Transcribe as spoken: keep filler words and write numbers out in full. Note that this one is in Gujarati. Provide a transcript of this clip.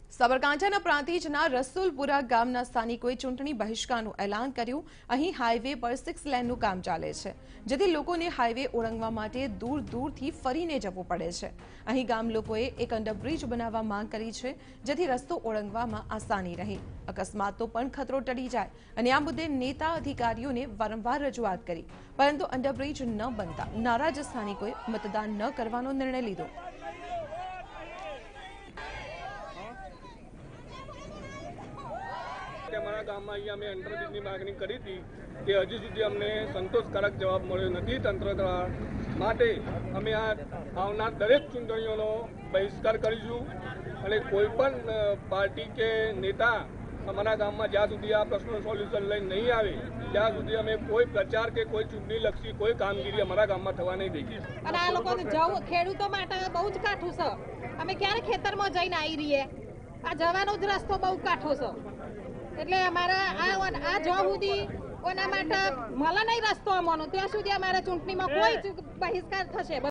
સાબરકાંઠાના પ્રાંતિજના રસુલપુરા ગામના સ્થાનિકોએ ચૂંટણી બહિષ્કારનું એલાન કર્યું। અહીં હાઈવે પર સિક્સ લેનનું કામ ચાલે છે, જેથી લોકોને હાઈવે ઓળંગવા માટે દૂર દૂરથી ફરીને જવું પડે છે। અહીં ગામ લોકોએ એક અંડરબ્રિજ બનાવવા માંગ કરી છે, જેથી રસ્તો ઓળંગવામાં આસાની રહે, અકસ્માતનો પણ ખતરો ટળી જાય અને આ મુદ્દે નેતા અધિકારીઓને વારંવાર રજૂઆત કરી, પરંતુ અંડરબ્રિજ ન બનતા નારાજ સ્થાનિકોએ મતદાન ન કરવાનો નિર્ણય લીધો। हमारा गाम में अँ अंडरब्रिज की मांगनी करी थी कि हजी सुधी अमने संतोषकारक जवाब मळ्यो नथी। तंत्र माटे अमे आ आवनार दरेक चूंटणीओनो बहिष्कार करीशुं अने कोईपण पार्टी के नेता अमरा गाम में ज्यां सुधी आ प्रश्नों सोल्यूशन लईने नहीं आवे त्यां सुधी अमे कोई प्रचार के कोई चूंटणी लक्षी कोई कामगीरी अमरा गाम में थवा नहीं दईए। अने आ लोकोने जव खेडूतो माटे बहु ज काठुं छे। अमे क्यारे खेतरमां जईने आई रहीए, आ जवानो ज रस्तो बहु काठो छे, એટલે અમારા આ આ જો સુધી કોના માટે મળે નહીં રસ્તો અમોનો ત્યાં સુધી અમારા ચૂંટણીમાં કોઈ બહિષ્કાર થશે।